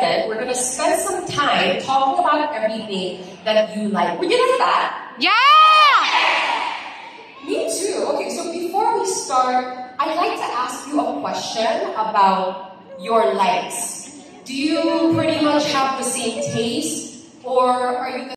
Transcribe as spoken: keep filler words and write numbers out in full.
segment, we're gonna spend some time talking about everything that you like. Would you like that? Yeah! Me too. Okay, so before we start, I'd like to ask you a question about your likes. Do you pretty much have the same taste, or are you the